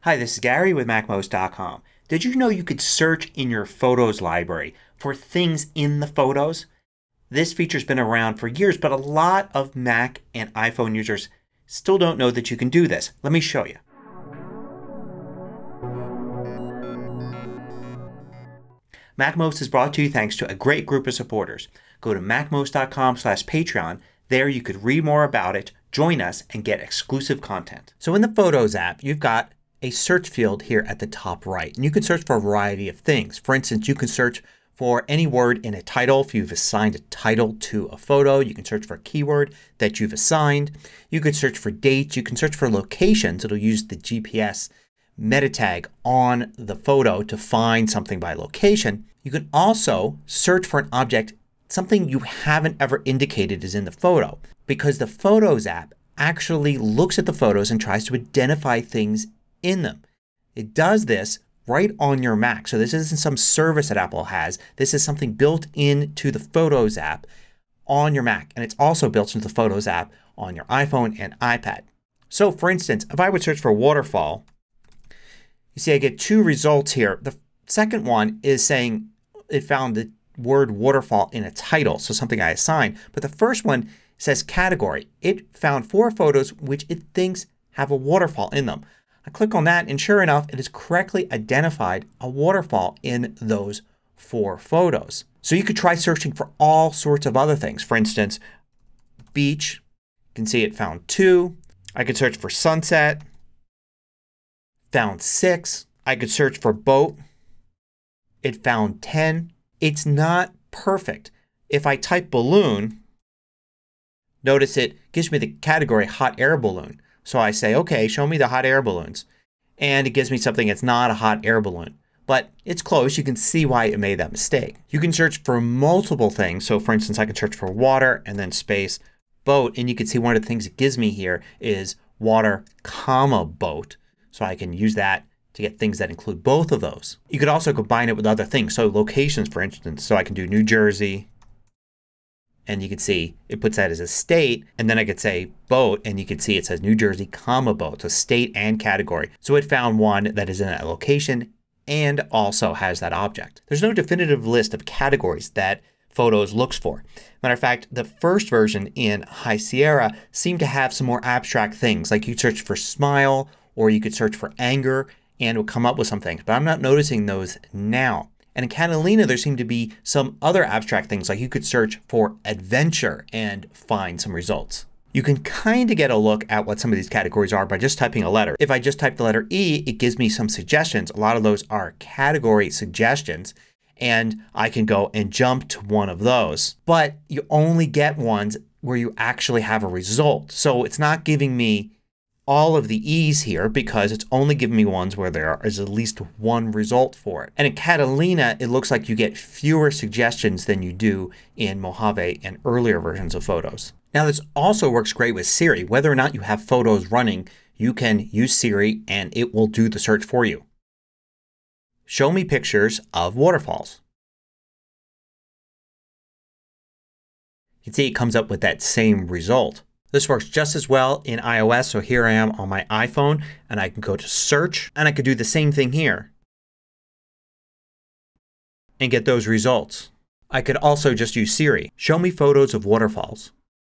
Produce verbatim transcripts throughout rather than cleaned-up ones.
Hi, this is Gary with Mac most dot com. Did you know you could search in your Photos library for things in the photos? This feature's been around for years, but a lot of Mac and iPhone users still don't know that you can do this. Let me show you. MacMost is brought to you thanks to a great group of supporters. Go to Mac most dot com slash Patreon. There you could read more about it, join us, and get exclusive content. So in the Photos app you've got a search field here at the top right. And you can search for a variety of things. For instance, you can search for any word in a title if you've assigned a title to a photo. You can search for a keyword that you've assigned. You can search for dates. You can search for locations. It'll use the G P S meta tag on the photo to find something by location. You can also search for an object, something you haven't ever indicated is in the photo, because the Photos app actually looks at the photos and tries to identify things in them. It does this right on your Mac. So this isn't some service that Apple has. This is something built into the Photos app on your Mac. And it's also built into the Photos app on your iPhone and iPad. So for instance, if I would search for waterfall, you see I get two results here. The second one is saying it found the word waterfall in a title, so something I assigned. But the first one says category. It found four photos which it thinks have a waterfall in them. I click on that and sure enough it has correctly identified a waterfall in those four photos. So you could try searching for all sorts of other things. For instance, beach. You can see it found two. I could search for sunset. Found six. I could search for boat. It found ten. It's not perfect. If I type balloon, notice it gives me the category hot air balloon. So I say, okay, show me the hot air balloons. And it gives me something that's not a hot air balloon. But it's close. You can see why it made that mistake. You can search for multiple things. So for instance, I can search for water and then space boat. And you can see one of the things it gives me here is water, comma, boat. So I can use that to get things that include both of those. You could also combine it with other things. So locations, for instance. So I can do New Jersey. And you can see it puts that as a state, and then I could say boat and you can see it says New Jersey comma boat. So state and category. So it found one that is in that location and also has that object. There's no definitive list of categories that Photos looks for. Matter of fact, the first version in High Sierra seemed to have some more abstract things. Like you could search for smile or you could search for anger and it would come up with some things. But I'm not noticing those now. And in Catalina there seem to be some other abstract things, like you could search for adventure and find some results. You can kind of get a look at what some of these categories are by just typing a letter. If I just type the letter E, it gives me some suggestions. A lot of those are category suggestions and I can go and jump to one of those. But you only get ones where you actually have a result. So it's not giving me all of the E's here because it's only giving me ones where there is at least one result for it. And in Catalina it looks like you get fewer suggestions than you do in Mojave and earlier versions of Photos. Now this also works great with Siri. Whether or not you have Photos running, you can use Siri and it will do the search for you. Show me pictures of waterfalls. You can see it comes up with that same result. This works just as well in iOS. So here I am on my iPhone and I can go to search and I could do the same thing here and get those results. I could also just use Siri. Show me photos of waterfalls.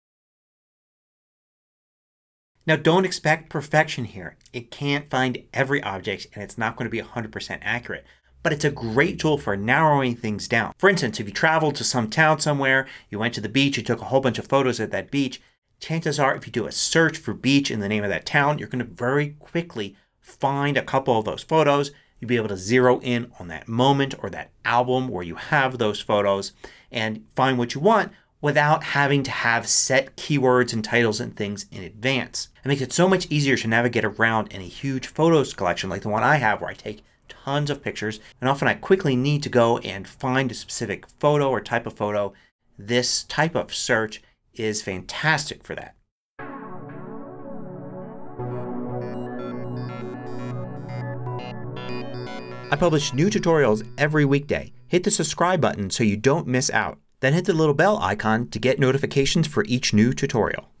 Now don't expect perfection here. It can't find every object and it's not going to be one hundred percent accurate. But it's a great tool for narrowing things down. For instance, if you traveled to some town somewhere, you went to the beach, you took a whole bunch of photos at that beach, chances are if you do a search for beach in the name of that town, you're going to very quickly find a couple of those photos. You'll be able to zero in on that moment or that album where you have those photos and find what you want without having to have set keywords and titles and things in advance. It makes it so much easier to navigate around in a huge photos collection like the one I have where I take tons of pictures and often I quickly need to go and find a specific photo or type of photo. This type of search is fantastic for that. I publish new tutorials every weekday. Hit the subscribe button so you don't miss out. Then hit the little bell icon to get notifications for each new tutorial.